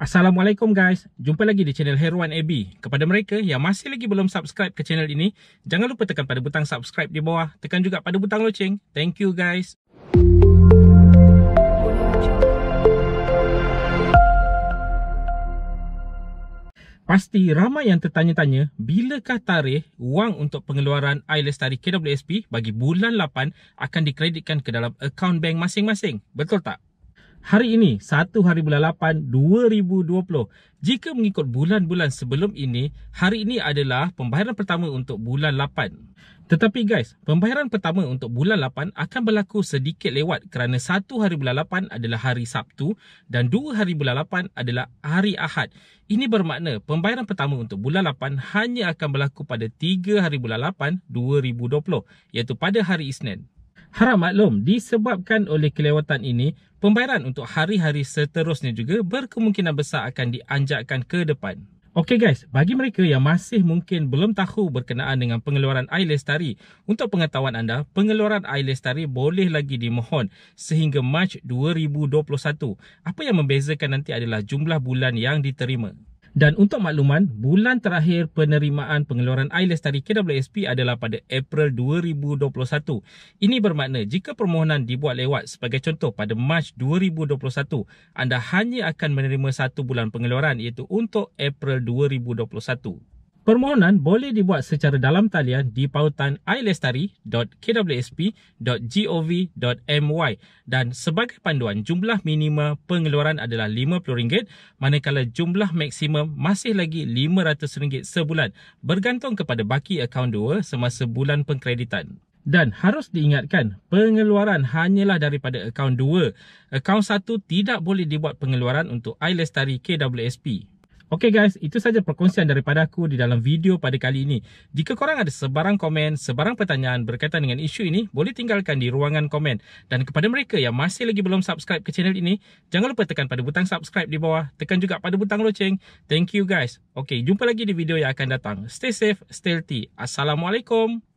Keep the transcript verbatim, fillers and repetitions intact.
Assalamualaikum guys, jumpa lagi di channel Heruan A B. Kepada mereka yang masih lagi belum subscribe ke channel ini, jangan lupa tekan pada butang subscribe di bawah, tekan juga pada butang loceng. Thank you guys. Pasti ramai yang tertanya-tanya, bilakah tarikh wang untuk pengeluaran iLestari K W S P bagi bulan lapan akan dikreditkan ke dalam akaun bank masing-masing? Betul tak? Hari ini, satu hari bulan lapan dua ribu dua puluh. Jika mengikut bulan-bulan sebelum ini, hari ini adalah pembayaran pertama untuk bulan lapan. Tetapi guys, pembayaran pertama untuk bulan lapan akan berlaku sedikit lewat kerana satu hari bulan lapan adalah hari Sabtu dan dua hari bulan lapan adalah hari Ahad. Ini bermakna pembayaran pertama untuk bulan lapan hanya akan berlaku pada tiga hari bulan lapan dua ribu dua puluh, iaitu pada hari Isnin. Harap maklum, disebabkan oleh kelewatan ini, pembayaran untuk hari-hari seterusnya juga berkemungkinan besar akan dianjakkan ke depan. Okey guys, bagi mereka yang masih mungkin belum tahu berkenaan dengan pengeluaran iLestari, untuk pengetahuan anda, pengeluaran iLestari boleh lagi dimohon sehingga Mac dua ribu dua puluh satu. Apa yang membezakan nanti adalah jumlah bulan yang diterima. Dan untuk makluman, bulan terakhir penerimaan pengeluaran iLestari K W S P adalah pada April dua ribu dua puluh satu. Ini bermakna jika permohonan dibuat lewat sebagai contoh pada Mac dua ribu dua puluh satu, anda hanya akan menerima satu bulan pengeluaran iaitu untuk April dua ribu dua puluh satu. Permohonan boleh dibuat secara dalam talian di pautan ilestari dot k w s p dot gov dot my dan sebagai panduan jumlah minima pengeluaran adalah lima puluh ringgit manakala jumlah maksimum masih lagi lima ratus ringgit sebulan bergantung kepada baki akaun dua semasa bulan pengkreditan. Dan harus diingatkan, pengeluaran hanyalah daripada akaun dua. Akaun satu tidak boleh dibuat pengeluaran untuk iLestari K W S P. Okey guys, itu saja perkongsian daripada aku di dalam video pada kali ini. Jika korang ada sebarang komen, sebarang pertanyaan berkaitan dengan isu ini, boleh tinggalkan di ruangan komen. Dan kepada mereka yang masih lagi belum subscribe ke channel ini, jangan lupa tekan pada butang subscribe di bawah, tekan juga pada butang loceng. Thank you guys. Okey, jumpa lagi di video yang akan datang. Stay safe, stay healthy. Assalamualaikum.